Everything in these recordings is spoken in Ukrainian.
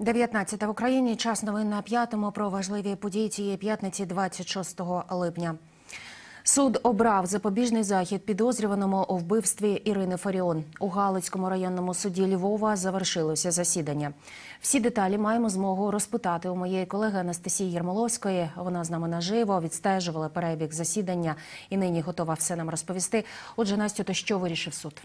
19 в Україні. Час новин на п'ятому про важливі події цієї п'ятниці 26 липня. Суд обрав запобіжний захід підозрюваному у вбивстві Ірини Фаріон. У Галицькому районному суді Львова завершилося засідання. Всі деталі маємо змогу розпитати у моєї колеги Анастасії Єрмоловської. Вона з нами наживо, відстежувала перебіг засідання і нині готова все нам розповісти. Отже, Настю, то що вирішив суд?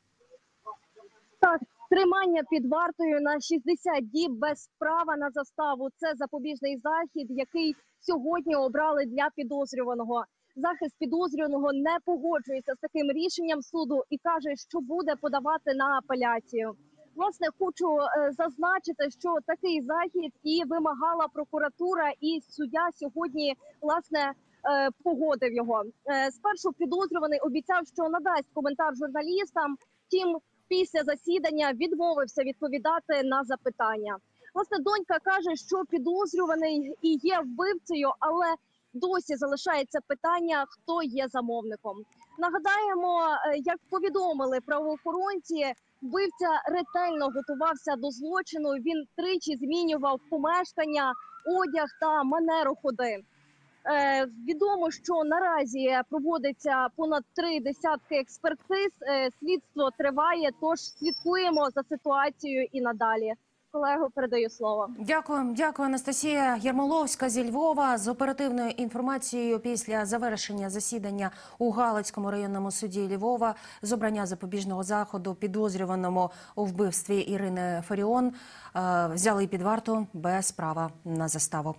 Так, тримання під вартою на 60 діб без права на заставу – це запобіжний захід, який сьогодні обрали для підозрюваного. Захист підозрюваного не погоджується з таким рішенням суду і каже, що буде подавати на апеляцію. Власне, хочу зазначити, що такий захід і вимагала прокуратура, і суддя сьогодні, власне, погодив його. Спершу підозрюваний обіцяв, що надасть коментар журналістам, втім, після засідання відмовився відповідати на запитання. Власне, донька каже, що підозрюваний і є вбивцею, але досі залишається питання, хто є замовником. Нагадаємо, як повідомили правоохоронці, вбивця ретельно готувався до злочину. Він тричі змінював помешкання, одяг та манеру ходи. Відомо, що наразі проводиться понад 3 десятки експертиз. Слідство триває, тож слідкуємо за ситуацією і надалі. Колего, передаю слово. Дякую, Анастасія Єрмоловська зі Львова з оперативною інформацією після завершення засідання у Галицькому районному суді Львова з обрання запобіжного заходу підозрюваному у вбивстві Ірини Фаріон взяли під варту без права на заставу.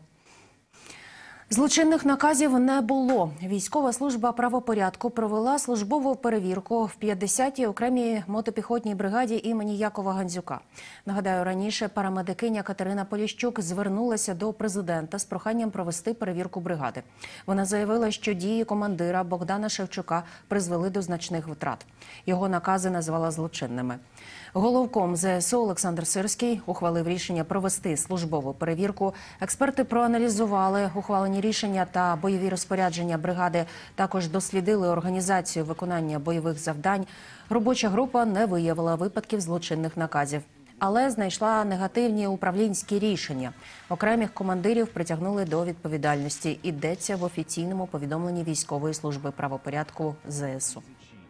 Злочинних наказів не було. Військова служба правопорядку провела службову перевірку в 50-й окремій мотопіхотній бригаді імені Якова Гандзюка. Нагадаю, раніше парамедикиня Катерина Поліщук звернулася до президента з проханням провести перевірку бригади. Вона заявила, що дії командира Богдана Шевчука призвели до значних втрат. Його накази назвала злочинними. Головком ЗСУ Олександр Сирський ухвалив рішення провести службову перевірку. Експерти проаналізували ухвалені рішення та бойові розпорядження бригади, також дослідили організацію виконання бойових завдань. Робоча група не виявила випадків злочинних наказів, але знайшла негативні управлінські рішення. Окремих командирів притягнули до відповідальності. Йдеться в офіційному повідомленні військової служби правопорядку ЗСУ.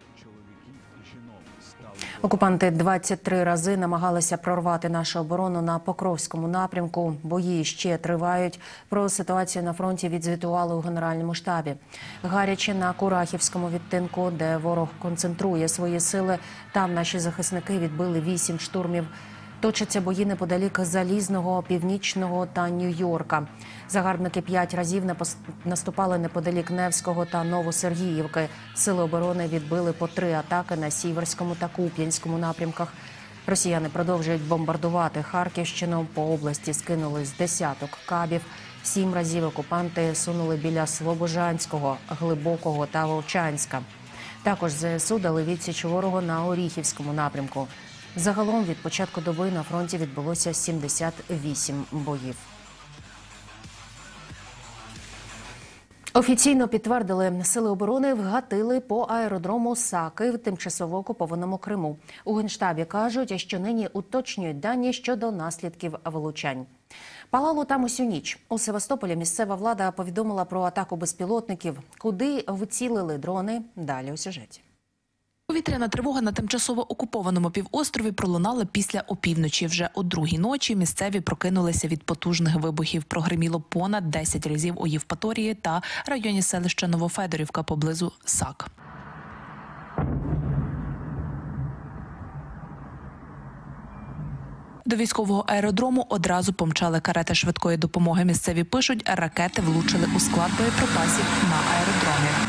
Окупанти 23 рази намагалися прорвати нашу оборону на Покровському напрямку. Бої ще тривають. Про ситуацію на фронті відзвітували у Генеральному штабі. Гаряче на Курахівському відтинку, де ворог концентрує свої сили. Там наші захисники відбили 8 штурмів. Точаться бої неподалік Залізного, Північного та Нью-Йорка. Загарбники 5 разів наступали неподалік Невського та Новосергіївки. Сили оборони відбили по 3 атаки на Сіверському та Куп'янському напрямках. Росіяни продовжують бомбардувати Харківщину. По області скинули з десяток кабів. 7 разів окупанти сунули біля Слобожанського, Глибокого та Вовчанська. Також ЗСУ дали відсіч ворогу на Оріхівському напрямку. Загалом від початку доби на фронті відбулося 78 боїв. Офіційно підтвердили, сили оборони вгатили по аеродрому Саки в тимчасово окупованому Криму. У Генштабі кажуть, що нині уточнюють дані щодо наслідків влучань. Палало там усю ніч. У Севастополі місцева влада повідомила про атаку безпілотників. Куди вцілили дрони? Далі у сюжеті. Повітряна тривога на тимчасово окупованому півострові пролунала після опівночі. Вже о 2-й ночі місцеві прокинулися від потужних вибухів. Прогриміло понад 10 разів у Євпаторії та районі селища Новофедорівка поблизу САК. До військового аеродрому одразу помчали карети швидкої допомоги. Місцеві пишуть, ракети влучили у склад боєприпасів на аеродромі.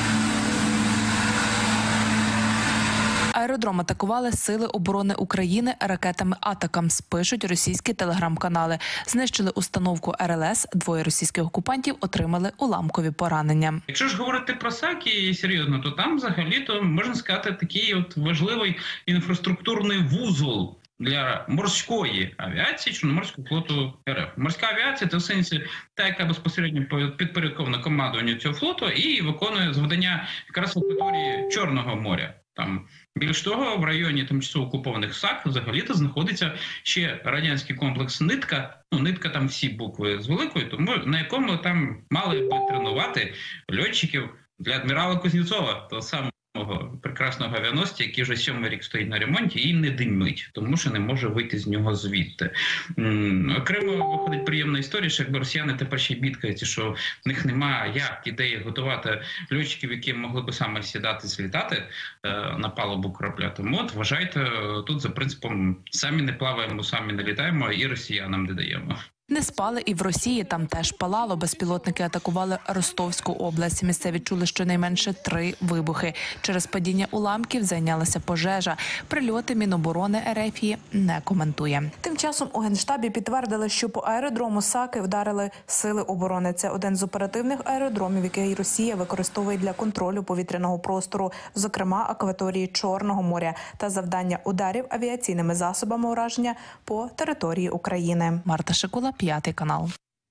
Аеродром атакували Сили оборони України ракетами «Атакамс», пишуть російські телеграм-канали. Знищили установку РЛС, 2 російських окупантів отримали уламкові поранення. Якщо ж говорити про САКі серйозно, то там взагалі-то, можна сказати, такий от важливий інфраструктурний вузол для морської авіації Чорноморського флоту РФ. Морська авіація – це в сенсі та, яка безпосередньо підпорядкована командуванню цього флоту і виконує завдання якраз в акваторії Чорного моря. Там більш того, в районі тимчасово окупованих САК взагалі-то знаходиться ще радянський комплекс «Нитка». Ну, «Нитка» там всі букви з великою, тому на якому там мали би тренувати льотчиків для адмірала Кузнєцова, того самого прекрасного авіаносця, який вже 7-й рік стоїть на ремонті і не димить, тому що не може вийти з нього звідти. Окремо виходить приємна історія, що якби росіяни тепер ще й бідкаються, що в них немає як ідеї готувати льотчиків, які могли би саме сідати, злітати на палубу корабля. Тому от вважайте, тут за принципом самі не плаваємо, самі не літаємо і росіянам не даємо. Не спали і в Росії, там теж палало. Безпілотники атакували Ростовську область. Місцеві чули щонайменше 3 вибухи. Через падіння уламків зайнялася пожежа. Прильоти Міноборони РФ не коментує. Тим часом у Генштабі підтвердили, що по аеродрому Саки вдарили сили оборони. Це один з оперативних аеродромів, який Росія використовує для контролю повітряного простору, зокрема акваторії Чорного моря, та завдання ударів авіаційними засобами ураження по території України. Марта Шикула, 5 канал.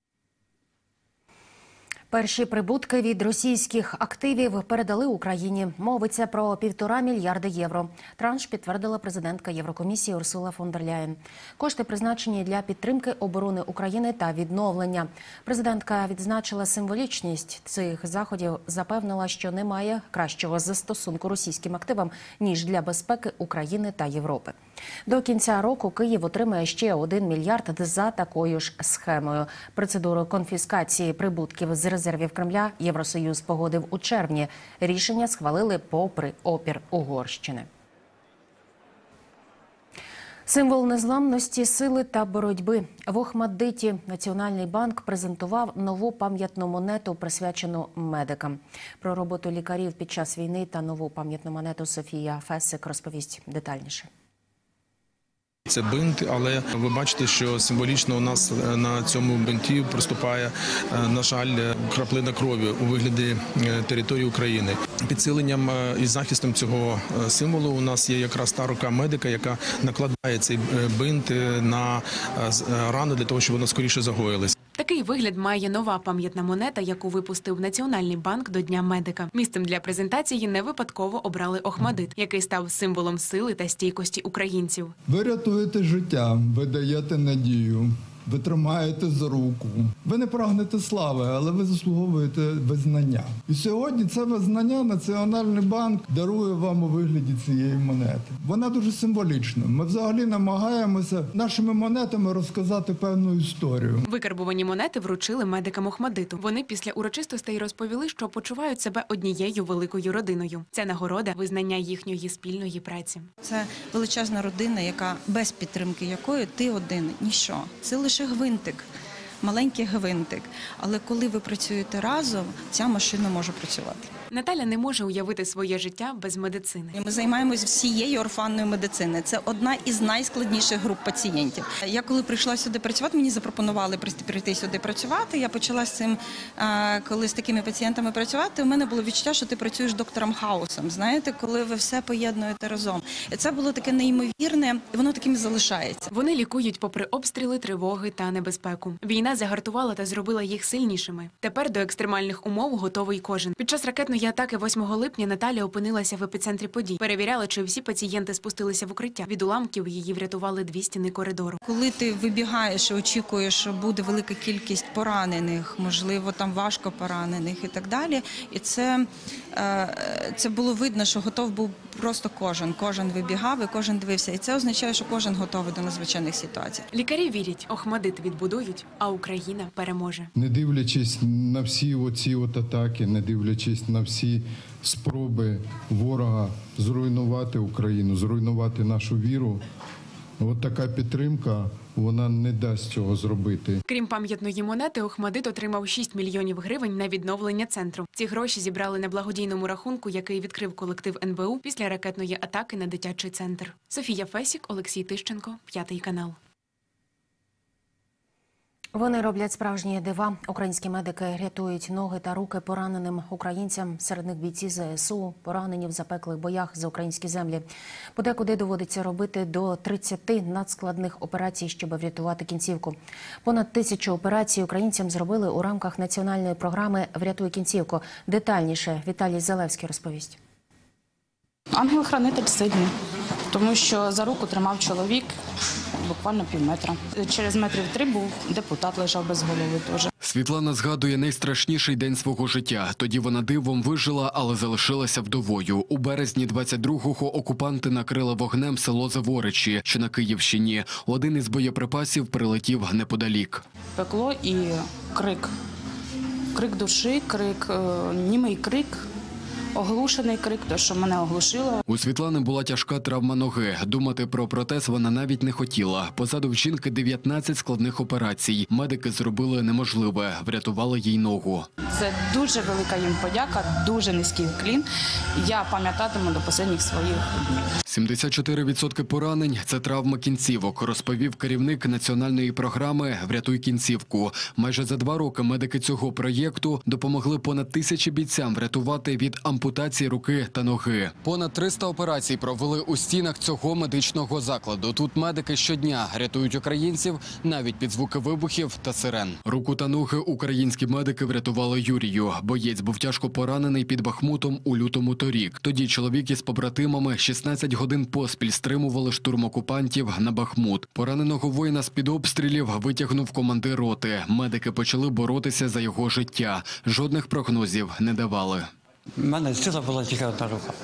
Перші прибутки від російських активів передали Україні. Мовиться про 1,5 мільярда євро. Транш підтвердила президентка Єврокомісії Урсула фон дер Ляєн. Кошти призначені для підтримки оборони України та відновлення. Президентка відзначила символічність цих заходів, запевнила, що немає кращого застосунку російським активам, ніж для безпеки України та Європи. До кінця року Київ отримає ще 1 мільярд за такою ж схемою. Процедуру конфіскації прибутків з резервів Кремля Євросоюз погодив у червні. Рішення схвалили попри опір Угорщини. Символ незламності, сили та боротьби. В Охмаддиті Національний банк презентував нову пам'ятну монету, присвячену медикам. Про роботу лікарів під час війни та нову пам'ятну монету Софія Фесик розповість детальніше. Це бинт, але ви бачите, що символічно у нас на цьому бинті приступає, на жаль, краплина крові у вигляді території України. Підсиленням і захистом цього символу у нас є якраз та рука медика, яка накладає цей бинт на рану для того, щоб вона скоріше загоїлась. Такий вигляд має нова пам'ятна монета, яку випустив Національний банк до Дня медика. Місцем для презентації не випадково обрали Охмадит, який став символом сили та стійкості українців. Ви рятуєте життя, ви даєте надію, ви тримаєте за руку. Ви не прагнете слави, але ви заслуговуєте визнання. І сьогодні це визнання Національний банк дарує вам у вигляді цієї монети. Вона дуже символічна. Ми взагалі намагаємося нашими монетами розказати певну історію. Викарбувані монети вручили медикам Охмадиту. Вони після урочистостей розповіли, що почувають себе однією великою родиною. Це нагорода – визнання їхньої спільної праці. Це величезна родина, яка без підтримки якої ти один – ніщо. Це лише гвинтик, маленький гвинтик. Але коли ви працюєте разом, ця машина може працювати. Наталя не може уявити своє життя без медицини. Ми займаємось всією орфанною медициною. Це одна із найскладніших груп пацієнтів. Я коли прийшла сюди працювати, мені запропонували прийти сюди працювати. Я почала з цим, коли з такими пацієнтами працювати, у мене було відчуття, що ти працюєш доктором Хаусом. Знаєте, коли ви все поєднуєте разом. І це було таке неймовірне, і воно таким і залишається. Вони лікують попри обстріли, тривоги та небезпеку. Війна загартувала та зробила їх сильнішими. Тепер до екстремальних умов готовий кожен. Під час ракетної атаки 8 липня Наталя опинилася в епіцентрі подій. Перевіряла, чи всі пацієнти спустилися в укриття. Від уламків її врятували 2 стіни коридору. Коли ти вибігаєш і очікуєш, що буде велика кількість поранених, можливо, там важко поранених і так далі. І це було видно, що готов був просто кожен. Кожен вибігав і кожен дивився. І це означає, що кожен готовий до надзвичайних ситуацій. Лікарі вірять, Охмадит відбудують, а Україна переможе. Не дивлячись на всі оці атаки, не дивлячись на всі спроби ворога зруйнувати Україну, зруйнувати нашу віру, от така підтримка, вона не дасть цього зробити. Крім пам'ятної монети, Охмадит отримав 6 мільйонів гривень на відновлення центру. Ці гроші зібрали на благодійному рахунку, який відкрив колектив НБУ після ракетної атаки на дитячий центр. Софія Фесік, Олексій Тищенко, 5 канал. Вони роблять справжні дива. Українські медики рятують ноги та руки пораненим українцям. Серед них бійці ЗСУ, поранені в запеклих боях за українські землі. Подекуди доводиться робити до 30 надскладних операцій, щоб врятувати кінцівку. Понад 1000 операцій українцям зробили у рамках національної програми «Врятуй кінцівку». Детальніше Віталій Залевський розповість. Ангел-хранитель сильний, тому що за руку тримав чоловік буквально півметра. Через метрів 3 був депутат, лежав без голови теж. Світлана згадує найстрашніший день свого життя. Тоді вона дивом вижила, але залишилася вдовою. У березні 22-го окупанти накрили вогнем село Заворичі, що на Київщині. Один із боєприпасів прилетів неподалік. Пекло і крик. Крик душі, німий крик. Оглушений крик, то що мене оглушило. У Світлани була тяжка травма ноги. Думати про протез вона навіть не хотіла. Позаду в жінки 19 складних операцій. Медики зробили неможливе, врятували їй ногу. Це дуже велика їм подяка, дуже низький уклін. Я пам'ятатиму до останніх своїх днів. 74% поранень – це травма кінцівок, розповів керівник національної програми «Врятуй кінцівку». Майже за 2 роки медики цього проєкту допомогли понад 1000 бійцям врятувати від ампутації руки та ноги. Понад 300 операцій провели у стінах цього медичного закладу. Тут медики щодня рятують українців навіть під звуки вибухів та сирен. Руку та ноги українські медики врятували Юрію. Боєць був тяжко поранений під Бахмутом у лютому торік. Тоді чоловік із побратимами 16 годин поспіль стримували штурм окупантів на Бахмут. Пораненого воїна з-під обстрілів витягнув командир роти. Медики почали боротися за його життя. Жодних прогнозів не давали. У мене ціла була тільки одна рука.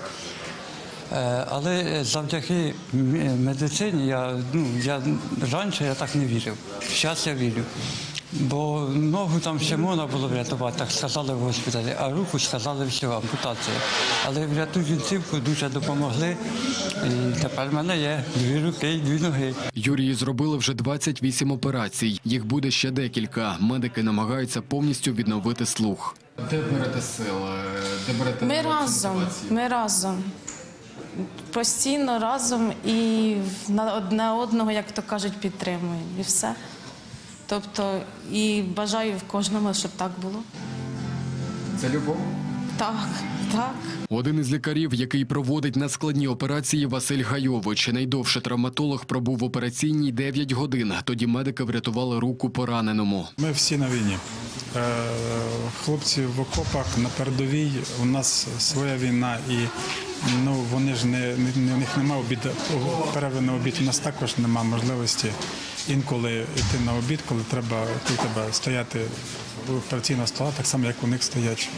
Але завдяки медицині я раніше так не вірив. Зараз я вірю. Бо ногу там ще можна було врятувати, так сказали в госпіталі, а руку сказали все, ампутація. Але врятуй кінцівку дуже допомогли. І тепер в мене є 2 руки і 2 ноги. Юрії зробили вже 28 операцій. Їх буде ще декілька. Медики намагаються повністю відновити слух. Де берете сили? Де берете Ми разом. Постійно разом і одне одного, як то кажуть, підтримуємо. І все. Тобто, і бажаю в кожному, щоб так було. Це любов? Так, так. Один із лікарів, який проводить надскладні операції, Василь Гайович. Найдовше травматолог пробув в операційній 9 годин. Тоді медики врятували руку пораненому. Ми всі на війні. Хлопці в окопах, на передовій. У нас своя війна і вони ж у них немає обіду, перерви на обід. У нас також немає можливості інколи йти на обід, коли треба стояти в операційного стола, так само, як у них стоять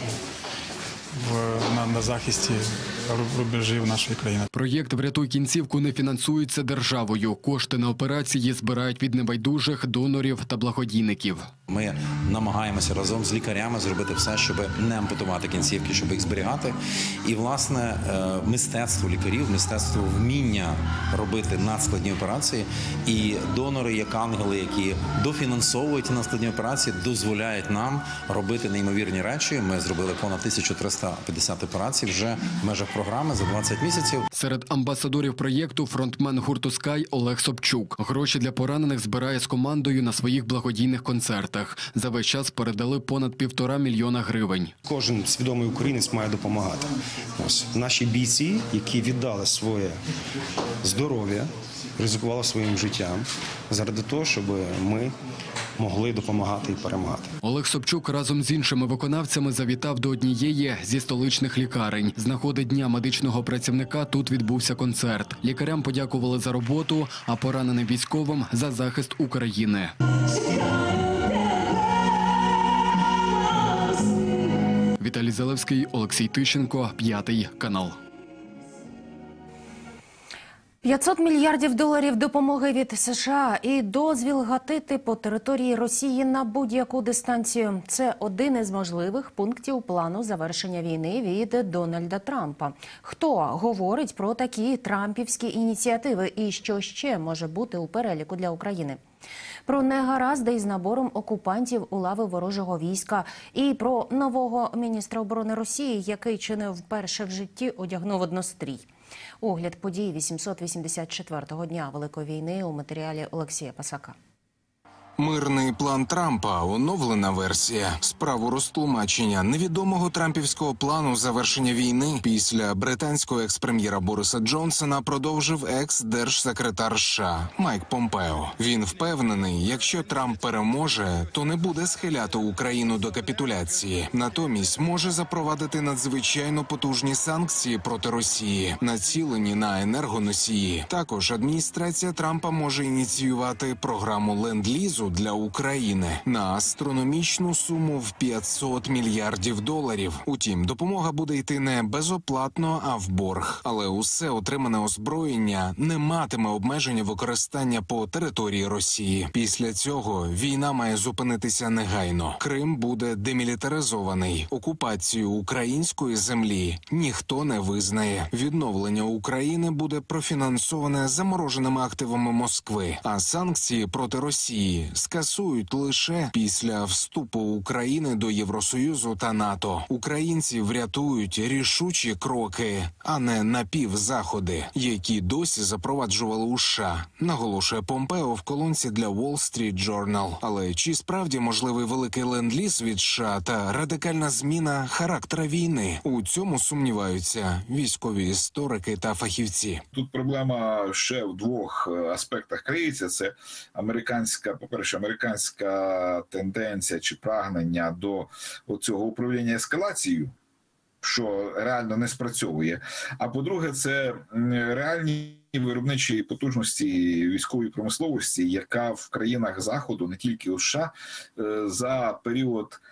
на захисті рубежів нашої країни. Проєкт «Врятуй кінцівку» не фінансується державою. Кошти на операції збирають від небайдужих, донорів та благодійників. Ми намагаємося разом з лікарями зробити все, щоб не ампутувати кінцівки, щоб їх зберігати. І, власне, мистецтво лікарів, мистецтво вміння робити надскладні операції. І донори, як ангели, які дофінансовують надскладні операції, дозволяють нам робити неймовірні речі. Ми зробили понад 1350 операцій вже в межах програми за 20 місяців. Серед амбасадорів проєкту фронтмен гурту «Скай» Олег Собчук. Гроші для поранених збирає з командою на своїх благодійних концертах. За весь час передали понад 1,5 мільйона гривень. Кожен свідомий українець має допомагати. Наші бійці, які віддали своє здоров'я, ризикували своїм життям заради того, щоб ми могли допомагати і перемагати. Олег Собчук разом з іншими виконавцями завітав до однієї зі столичних лікарень. З нагоди Дня медичного працівника тут відбувся концерт. Лікарям подякували за роботу, а пораненим військовим – за захист України. Віталій Залевський, Олексій Тищенко, 5 канал. 500 мільярдів доларів допомоги від США і дозвіл гатити по території Росії на будь-яку дистанцію. Це один із можливих пунктів плану завершення війни від Дональда Трампа. Хто говорить про такі трампівські ініціативи і що ще може бути у переліку для України? Про негаразди із набором окупантів у лави ворожого війська і про нового міністра оборони Росії, який чи не вперше в житті одягнув однострій. Огляд подій 884-го дня Великої війни у матеріалі Олексія Пасака. Мирний план Трампа – оновлена версія. Справу розтлумачення невідомого трампівського плану завершення війни після британського екс-прем'єра Бориса Джонсона продовжив екс-держсекретар США Майк Помпео. Він впевнений, якщо Трамп переможе, то не буде схиляти Україну до капітуляції. Натомість може запровадити надзвичайно потужні санкції проти Росії, націлені на енергоносії. Також адміністрація Трампа може ініціювати програму ленд-лізу для України на астрономічну суму в $500 мільярдів. Утім, допомога буде йти не безоплатно, а в борг. Але усе отримане озброєння не матиме обмеження використання по території Росії. Після цього війна має зупинитися негайно. Крим буде демілітаризований. Окупацію української землі ніхто не визнає. Відновлення України буде профінансоване замороженими активами Москви, а санкції проти Росії скасують лише після вступу України до Євросоюзу та НАТО. Українці врятують рішучі кроки, а не напівзаходи, які досі запроваджували у США, наголошує Помпео в колонці для Wall Street Journal. Але чи справді можливий великий ленд-ліз від США та радикальна зміна характера війни? У цьому сумніваються військові історики та фахівці. Тут проблема ще в двох аспектах криється. Це по-перше, американська тенденція чи прагнення до цього управління ескалацією, що реально не спрацьовує. А по-друге, це реальні виробничі потужності військової промисловості, яка в країнах Заходу, не тільки у США, за період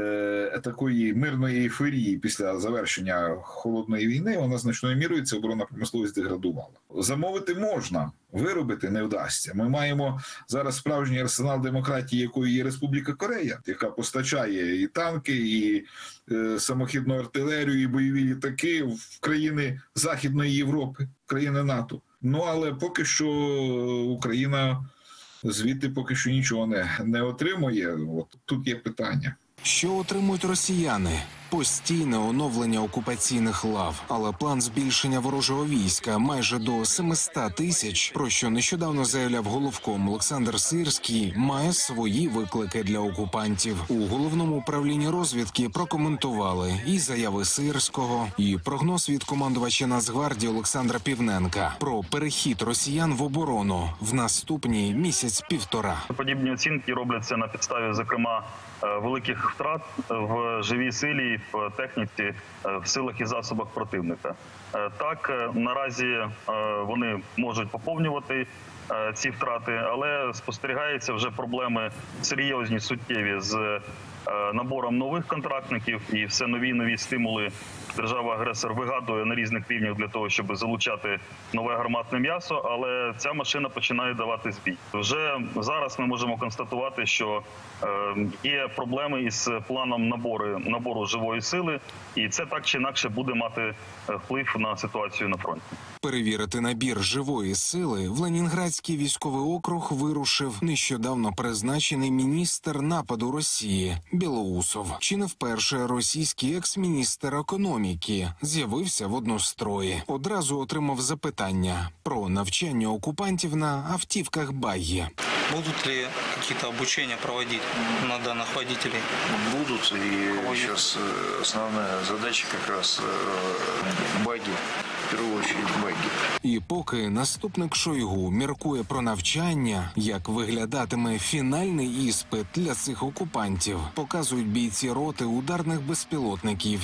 такої мирної ейфорії після завершення холодної війни, вона значною мірою, ця оборонна промисловість деградувала. Замовити можна, виробити не вдасться. Ми маємо зараз справжній арсенал демократії, якою є Республіка Корея, яка постачає і танки, і самохідну артилерію, і бойові літаки в країни Західної Європи, країни НАТО. Але поки що Україна звідти поки що нічого не отримує. Тут є питання. Що отримують росіяни? Постійне оновлення окупаційних лав, але план збільшення ворожого війська майже до 700 тисяч, про що нещодавно заявляв головком Олександр Сирський, має свої виклики для окупантів. У головному управлінні розвідки прокоментували і заяви Сирського, і прогноз від командувача Нацгвардії Олександра Півненка про перехід росіян в оборону в наступні місяць-півтора. Подібні оцінки робляться на підставі, зокрема, великих втрат в живій силі, в техніці, в силах і засобах противника. Так, наразі вони можуть поповнювати ці втрати, але спостерігаються вже проблеми серйозні, суттєві з набором нових контрактників, і все нові і нові стимули держава-агресор вигадує на різних рівнях для того, щоб залучати нове гарматне м'ясо, але ця машина починає давати збій. Вже зараз ми можемо констатувати, що є проблеми із планом набору живої сили, і це так чи інакше буде мати вплив на ситуацію на фронті. Перевірити набір живої сили в Ленінградський військовий округ вирушив нещодавно призначений міністр нападу Росії Білоусов. Чи не вперше російський екс-міністр економіки з'явився в однострої? Одразу отримав запитання про навчання окупантів на автівках «Баггі». Будут ли какие-то обучения проводить на данных водителей? Будут, и сейчас основная задача как раз «Багги». В першу чергу «Багги». І поки наступник Шойгу міркує про навчання, як виглядатиме фінальний іспит для цих окупантів, показують бійці роти ударних безпілотників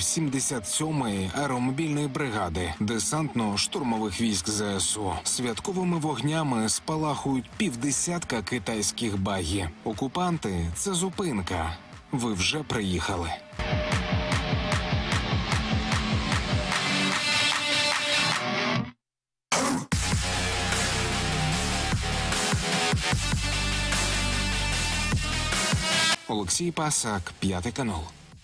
77-ї аеромобільної бригади десантно-штурмових військ ЗСУ. Святковими вогнями спалахують півдесятка китайських «Баггі». Окупанти – це зупинка. Ви вже приїхали. Олексій Пасак, 5 канал.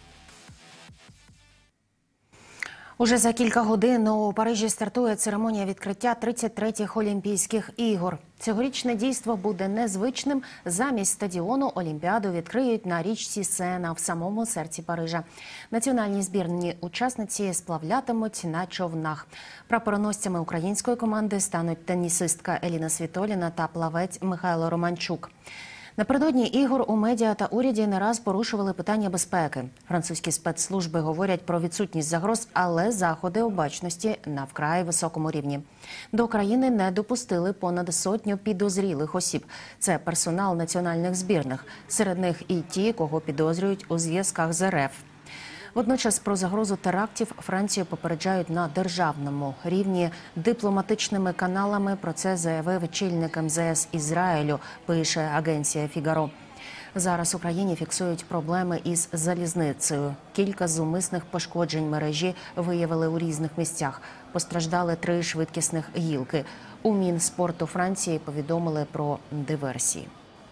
Уже за кілька годин у Парижі стартує церемонія відкриття 33-х Олімпійських ігор. Цьогорічне дійство буде незвичним. Замість стадіону Олімпіаду відкриють на річці Сена в самому серці Парижа. Національні збірні учасниці сплавлятимуть на човнах. Прапороносцями української команди стануть тенісистка Еліна Світоліна та плавець Михайло Романчук. Напередодні ігор у медіа та уряді не раз порушували питання безпеки. Французькі спецслужби говорять про відсутність загроз, але заходи обачності на вкрай високому рівні. До країни не допустили понад сотню підозрілих осіб. Це персонал національних збірних. Серед них і ті, кого підозрюють у зв'язках з РФ. Водночас про загрозу терактів Францію попереджають на державному рівні дипломатичними каналами. Про це заявив очільник МЗС Ізраїлю, пише агенція «Фігаро». Зараз в Україні фіксують проблеми із залізницею. Кілька зумисних пошкоджень мережі виявили у різних місцях. Постраждали 3 швидкісних гілки. У Мінспорту Франції повідомили про диверсії.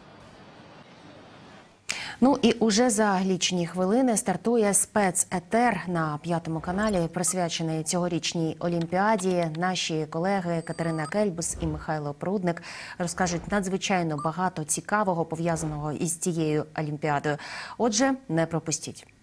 Ну і уже за лічені хвилини стартує спецетер на 5-му каналі, присвячений цьогорічній Олімпіаді. Наші колеги Катерина Кельбус і Михайло Прудник розкажуть надзвичайно багато цікавого, пов'язаного із цією Олімпіадою. Отже, не пропустіть.